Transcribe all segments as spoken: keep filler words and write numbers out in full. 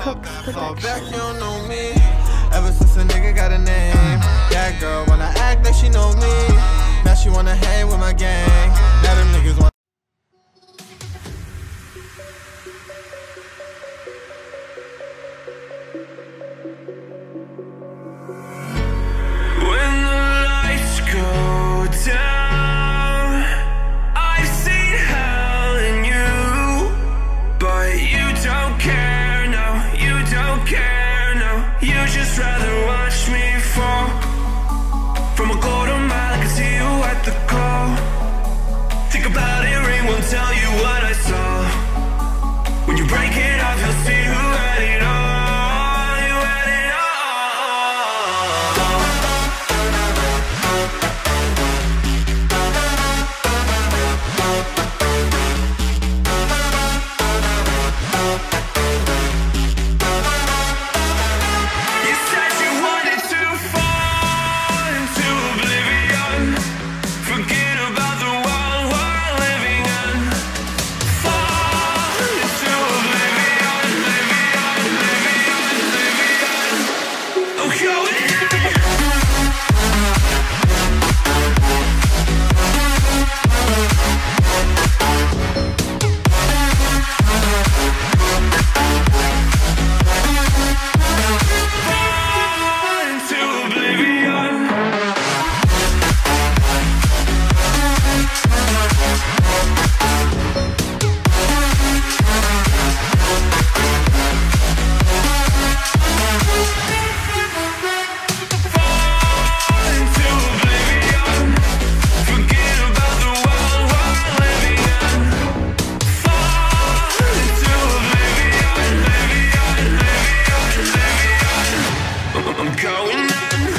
Cook Fall back, Production. you don't know me. Ever since a nigga got a name. That girl wanna act like she know me. Now she wanna hang with my gang. Now them niggas wanna. When the lights go down, I've seen hell in you, but you don't care, no, you don't care, no. You just rather watch me fall from a quarter mile. I can see you at the call. Think about it, ring won't tell you what I saw. When you break it off, you'll see who had it all. You had it all. You said you wanted to fall into oblivion. Forget about the world we're living in. Fall into oblivion, oblivion, oblivion, oblivion. I'm going in. Fall into oblivion. Fall into oblivion. Forget about the world we're living in. Fall into oblivion, oblivion, oblivion, oblivion. I'm going in.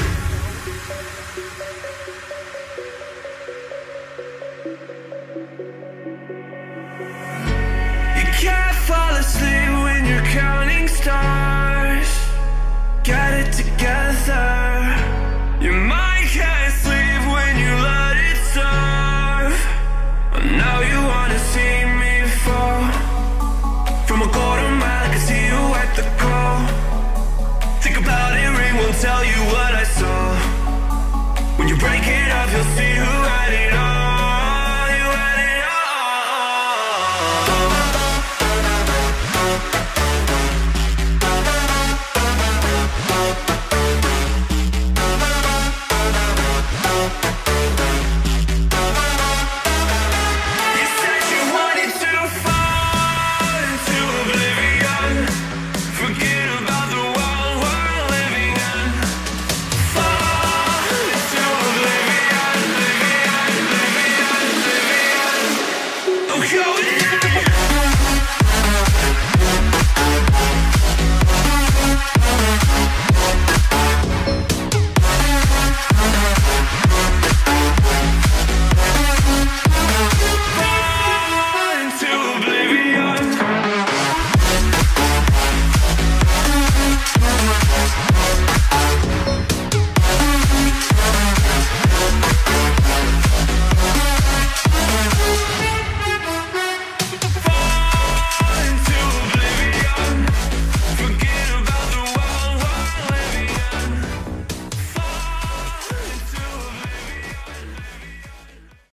You can't fall asleep when you're counting stars. Get it together. Your mind can't sleep when you let it serve. Now you wanna see me fall from a quarter mile. I can see you at the call. Think about it, ring won't tell you what I saw. When you break it off, you'll see who had it all. You had it all. You said you wanted to fall into oblivion. Forget about the world we're living in. Fall into oblivion, oblivion, oblivion, oblivion. I'm going in.